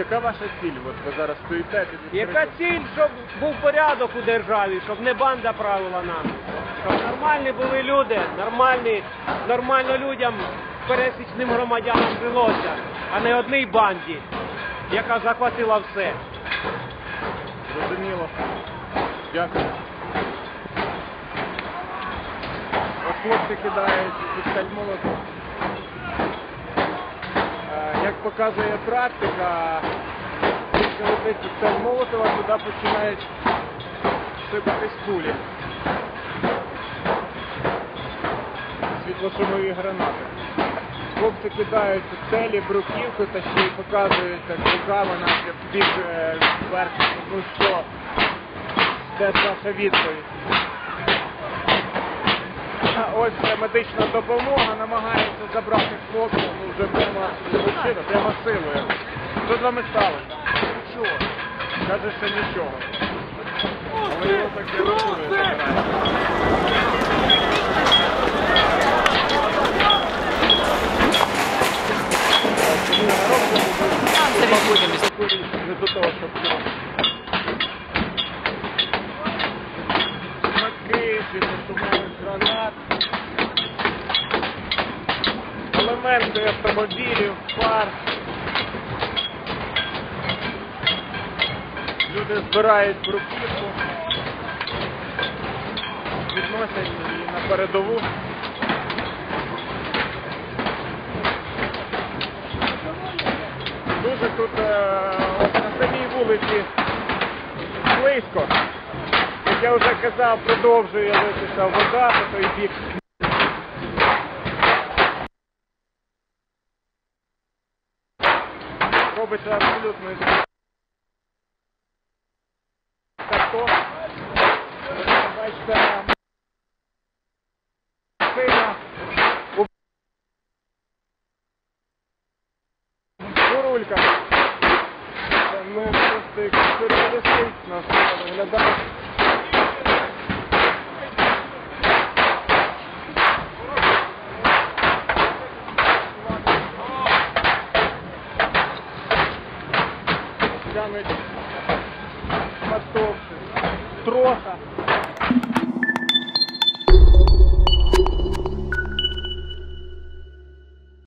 яка ваша ціль? От ви зараз стоїте під Яка ціль, щоб був порядок у державі, щоб не банда правила нами, щоб нормальні були люди, нормально людям, пересічним громадянам жилося, а не одній банді, яка захватила все. Зрозуміло. Дякую. От хлопці кидають коктейль Молотов. Як показує практика, якщо летить коктейль Молотова, туди починають сипатись кулі. Світлошумові гранати. Хлопці кидають коктейлі, бруківку та ще й показують так руками наче в бік вверх. Ну що, де ваша відповідь? Ось медична допомога намагається забрати хлопця, ну вже прямо силою. Що з вами сталося? Нічого. Каже, що нічого. Але його так і рукою забирають. Не до того, щоб смаки, світлошумових гранат, елементи автомобілів, фар. Люди збирають бруківку, відносять її на передову. Дуже тут на самій вулиці близько. Як я вже казав, продовжує литися вода по той бік. Робиться абсолютно картон. Бачите, машина бурулька. Ну, просто як сюрреалістично виглядає. Тянуть мотовши, троха.